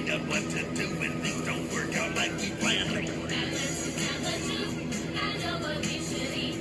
find out what to do when things don't work out like we planned. Balance is never true. I know what we should eat.